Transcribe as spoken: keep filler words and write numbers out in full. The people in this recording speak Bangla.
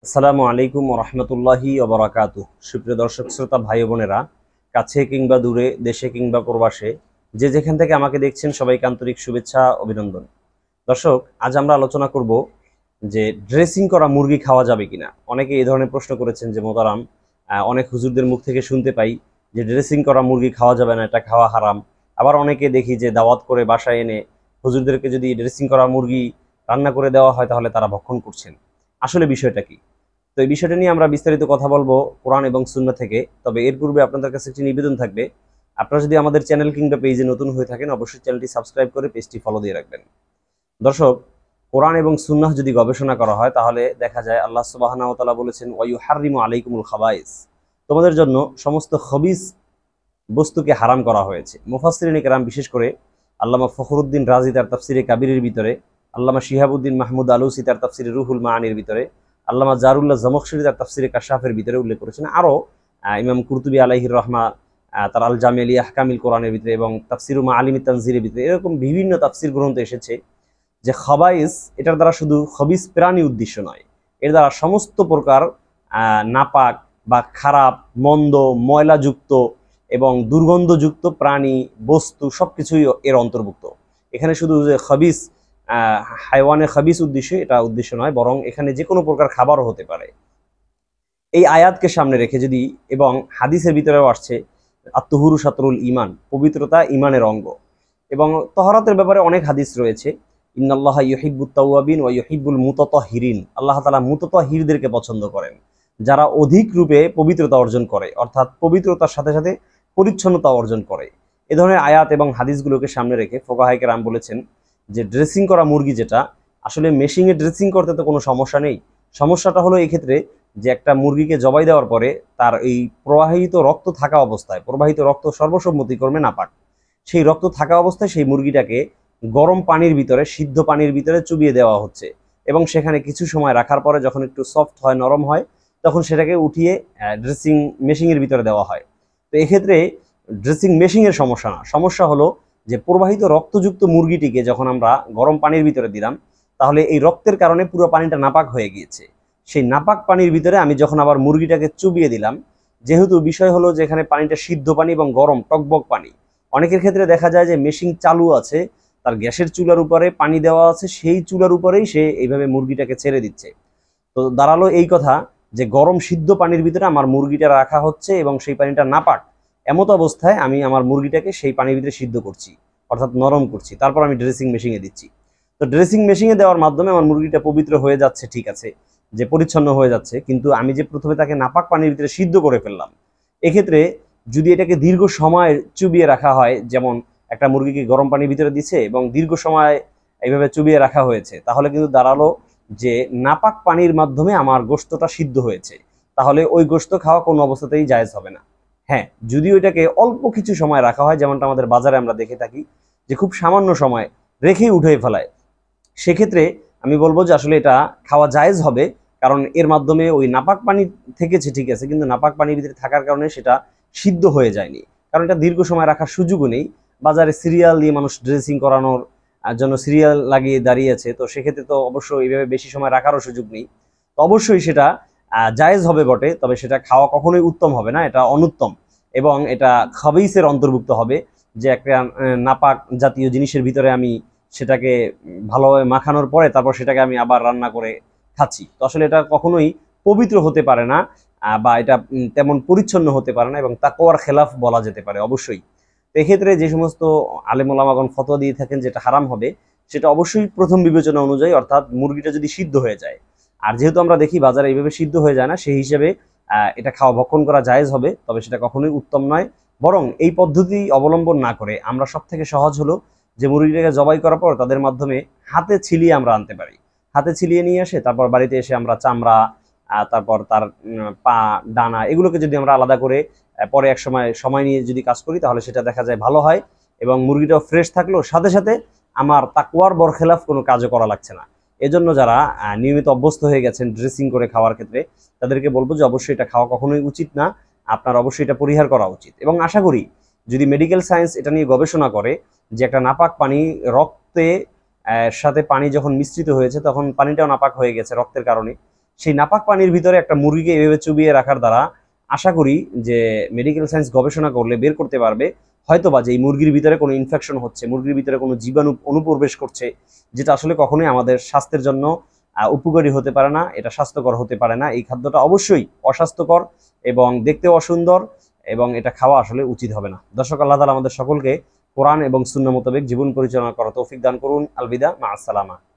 আসসালামু আলাইকুম ওয়া রাহমাতুল্লাহি ওয়া বারাকাতুহু। সুপ্রিয় দর্শক শ্রোতা ভাই বোনেরা, কাছে কিংবা দূরে, দেশে কিংবা প্রবাসে, যে যেখান থেকে আমাকে দেখছেন সবাইকে আন্তরিক শুভেচ্ছা, অভিনন্দন। দর্শক, আজ আমরা আলোচনা করব যে ড্রেসিং করা মুরগি খাওয়া যাবে কিনা। অনেকে এই ধরনের প্রশ্ন করেছেন যে মোতারাম, অনেক হুজুরদের মুখ থেকে শুনতে পাই যে ড্রেসিং করা মুরগি খাওয়া যাবে না, এটা খাওয়া হারাম। আবার অনেকে দেখি যে দাওয়াত করে বাসায় এনে হুজুরদেরকে যদি ড্রেসিং করা মুরগি রান্না করে দেওয়া হয় তাহলে তারা ভক্ষণ করছেন। আসলে বিষয়টা কি? তো এই বিষয়টা নিয়ে আমরা বিস্তারিত কথা বলবো কোরআন এবং সুন্নাহ থেকে। তবে এর পূর্বে আপনাদের কাছে একটি নিবেদন থাকবে, আপনারা যদি আমাদের চ্যানেল কিংবা পেজে নতুন হয়ে থাকেন অবশ্যই চ্যানেলটি সাবস্ক্রাইব করে পেজটি ফলো দিয়ে রাখবেন। দর্শক, কোরআন এবং সুন্নাহ যদি গবেষণা করা হয় তাহলে দেখা যায় আল্লাহ সুবহানাহু ওয়া তাআলা বলেছেন ওয়ায়ুহাররিমু আলাইকুমুল খাবাইস, তোমাদের জন্য সমস্ত খবিস বস্তুকে হারাম করা হয়েছে। মুফাসসিরিনে কেরাম, বিশেষ করে আল্লামা ফখরুদ্দিন রাজি তার তাফসিরে কাবিরের ভিতরে, আল্লামা শিহাবুদ্দিন মাহমুদ আলুসি তার তাফসিরে রুহুল মাআনির ভিতরে, আল্লামা জারুল্লাহ জমখশরি তার তাফসিরে কাশাফের ভিতরে উল্লেখ করেছেন। আরও ইমাম কুরতুবী আলাইহির রহমা তার আল জামি আল আহকামিল কোরআনের ভিতরে এবং তাফসিরু মাআলিমিত তানজিরের ভিতরে এরকম বিভিন্ন তাফসির গ্রন্থে এসেছে যে খাবাইস এটার দ্বারা শুধু খবিস প্রাণী উদ্দেশ্য নয়, এর দ্বারা সমস্ত প্রকার নাপাক বা খারাপ, মন্দ, ময়লাযুক্ত এবং দুর্গন্ধযুক্ত প্রাণী, বস্তু সবকিছুই এর অন্তর্ভুক্ত। এখানে শুধু যে খবিস হাইওয়ানে খবিস উদ্দেশ্য, এটা উদ্দেশ্য নয়, বরং এখানে যে কোনো প্রকার খাবারও হতে পারে। এই আয়াতকে সামনে রেখে যদি, এবং হাদিসের ভিতরেও আসছে আত্মহুরু শাতরুল ইমান, পবিত্রতা ইমানের অঙ্গ, এবং তহরাতের ব্যাপারে অনেক হাদিস রয়েছে। ইন্নাল্লাহা ইউহিব্বুত তাওয়াবিন ওয়া ইউহিব্বুল মুতাতাহিরিন, আল্লাহ তাআলা মুতাতাহিরদেরকে পছন্দ করেন, যারা অধিক রূপে পবিত্রতা অর্জন করে, অর্থাৎ পবিত্রতার সাথে সাথে পরিচ্ছন্নতা অর্জন করে। এ ধরনের আয়াত এবং হাদিসগুলোকে সামনে রেখে ফুকাহায়ে কেরাম বলেছেন যে ড্রেসিং করা মুরগি যেটা, আসলে মেশিনে ড্রেসিং করতে তো কোনো সমস্যা নেই। সমস্যাটা হলো এই ক্ষেত্রে যে একটা মুরগিকে জবাই দেওয়ার পরে তার এই প্রবাহিত রক্ত থাকা অবস্থায়, প্রবাহিত রক্ত সর্বসম্মতিক্রমে নাপাক, সেই রক্ত থাকা অবস্থায় সেই মুরগিটাকে গরম পানির ভিতরে, সিদ্ধ পানির ভিতরে চুবিয়ে দেওয়া হচ্ছে, এবং সেখানে কিছু সময় রাখার পরে যখন একটু সফট হয়, নরম হয়, তখন সেটাকে উঠিয়ে ড্রেসিং মেশিনের ভিতরে দেওয়া হয়। তো এক্ষেত্রে ড্রেসিং মেশিনের সমস্যা না, সমস্যা হলো যে প্রবাহিত রক্তযুক্ত মুরগিটিকে যখন আমরা গরম পানির ভিতরে দিলাম, তাহলে এই রক্তের কারণে পুরো পানিটা নাপাক হয়ে গিয়েছে। সেই নাপাক পানির ভিতরে আমি যখন আবার মুরগিটাকে চুবিয়ে দিলাম, যেহেতু বিষয় হলো যে এখানে পানিটা সিদ্ধ পানি এবং গরম টকবক পানি, অনেকের ক্ষেত্রে দেখা যায় যে মেশিন চালু আছে, তার গ্যাসের চুলার উপরে পানি দেওয়া আছে, সেই চুলার উপরেই সে এইভাবে মুরগিটাকে ছেড়ে দিচ্ছে। তো দাঁড়ালো এই কথা যে গরম সিদ্ধ পানির ভিতরে আমার মুরগিটা রাখা হচ্ছে এবং সেই পানিটা নাপাক, এমত অবস্থায় আমি আমার মুরগিটাকে সেই পানির ভিতরে সিদ্ধ করছি, অর্থাৎ নরম করছি, তারপর আমি ড্রেসিং মেশিনে দিচ্ছি। তো ড্রেসিং মেশিনে দেওয়ার মাধ্যমে আমার মুরগিটা পবিত্র হয়ে যাচ্ছে, ঠিক আছে, যে পরিচ্ছন্ন হয়ে যাচ্ছে, কিন্তু আমি যে প্রথমে তাকে নাপাক পানির ভিতরে সিদ্ধ করে ফেললাম, এক্ষেত্রে যদি এটাকে দীর্ঘ সময় চুবিয়ে রাখা হয়, যেমন একটা মুরগিকে গরম পানির ভিতরে দিচ্ছে এবং দীর্ঘ সময় এইভাবে চুবিয়ে রাখা হয়েছে, তাহলে কিন্তু দাঁড়ালো যে নাপাক পানির মাধ্যমে আমার গোশতটা সিদ্ধ হয়েছে, তাহলে ওই গোশত খাওয়া কোনো অবস্থাতেই জায়েজ হবে না। হ্যাঁ, যদি ওইটাকে অল্প কিছু সময় রাখা হয়, যেমনটা আমাদের বাজারে আমরা দেখে থাকি যে খুব সামান্য সময় রেখেই উঠে ফেলায়, সেক্ষেত্রে আমি বলবো যে আসলে এটা খাওয়া জায়েজ হবে, কারণ এর মাধ্যমে ওই নাপাক পানি থেকেছে, ঠিক আছে, কিন্তু নাপাক পানির ভিতরে থাকার কারণে সেটা সিদ্ধ হয়ে যায়নি, কারণ এটা দীর্ঘ সময় রাখার সুযোগও নেই। বাজারে সিরিয়াল দিয়ে মানুষ ড্রেসিং করানোর জন্য সিরিয়াল লাগিয়ে দাঁড়িয়েছে, তো সেক্ষেত্রে তো অবশ্যই এইভাবে বেশি সময় রাখারও সুযোগ নেই। তো অবশ্যই সেটা জায়েজ হবে বটে, তবে সেটা খাওয়া কখনোই উত্তম হবে না, এটা অনুত্তম, এবং এটা খাবিসের অন্তর্ভুক্ত হবে যে একটা নাপাক জাতীয় জিনিসের ভিতরে আমি সেটাকে ভালোভাবে মাখানোর পরে তারপর সেটাকে আমি আবার রান্না করে খাচ্ছি। তো আসলে এটা কখনোই পবিত্র হতে পারে না, বা এটা তেমন পরিচ্ছন্ন হতে পারে না, এবং তাকওয়ার খেলাফ বলা যেতে পারে অবশ্যই। তো এক্ষেত্রে যে সমস্ত আলেম ওলামাগণ ফতোয়া দিয়ে থাকেন যেটা হারাম হবে, সেটা অবশ্যই প্রথম বিবেচনা অনুযায়ী, অর্থাৎ মুরগিটা যদি সিদ্ধ হয়ে যায়। আর যেহেতু আমরা দেখি বাজারে এইভাবে সিদ্ধ হয়ে যায় না, সেই হিসেবে এটা খাওয়া ভক্ষণ করা জায়েজ হবে, তবে সেটা কখনোই উত্তম নয়। বরং এই পদ্ধতি অবলম্বন না করে আমরা সব থেকে সহজ হলো যে মুরগিটাকে জবাই করার পর তাদের মাধ্যমে হাতে ছিলিয়ে আমরা আনতে পারি, হাতে ছিলিয়ে নিয়ে আসে তারপর বাড়িতে এসে আমরা চামড়া, তারপর তার পা, ডানা, এগুলোকে যদি আমরা আলাদা করে পরে এক সময় সময় নিয়ে যদি কাজ করি, তাহলে সেটা দেখা যায় ভালো হয়, এবং মুরগিটাও ফ্রেশ থাকলো, সাথে সাথে আমার তাকওয়ার বরখেলাফ কোনো কাজও করা লাগছে না। এজন্য যারা নিয়মিত অভ্যস্ত হয়ে গেছেন ড্রেসিং করে খাওয়ার ক্ষেত্রে, তাদেরকে বলবো যে অবশ্যই এটা খাওয়া কখনোই উচিত না, আপনার অবশ্যই এটা পরিহার করা উচিত। এবং আশা করি যদি মেডিকেল সায়েন্স এটা নিয়ে গবেষণা করে যে একটা নাপাক পানি রক্তে সাথে পানি যখন মিশ্রিত হয়েছে তখন পানিটাও নাপাক হয়ে গেছে রক্তের কারণে, সেই নাপাক পানির ভিতরে একটা মুরগিকে এভাবে চুবিয়ে রাখার দ্বারা আশা করি যে মেডিকেল সায়েন্স গবেষণা করলে বের করতে পারবে হয়তোবা যে এই মুরগির ভিতরে কোনো ইনফেকশন হচ্ছে, মুরগির ভিতরে কোনো জীবাণু অনুপ্রবেশ করছে, যেটা আসলে কখনোই আমাদের স্বাস্থ্যের জন্য উপকারী হতে পারে না, এটা স্বাস্থ্যকর হতে পারে না। এই খাদ্যটা অবশ্যই অস্বাস্থ্যকর এবং দেখতেও অসুন্দর, এবং এটা খাওয়া আসলে উচিত হবে না। দর্শক, আল্লাহ তাআলা আমাদের সকলকে কোরআন এবং সুন্নাহ মোতাবেক জীবন পরিচালনা করার তৌফিক দান করুন। আলবিদা, মা আসসালামা।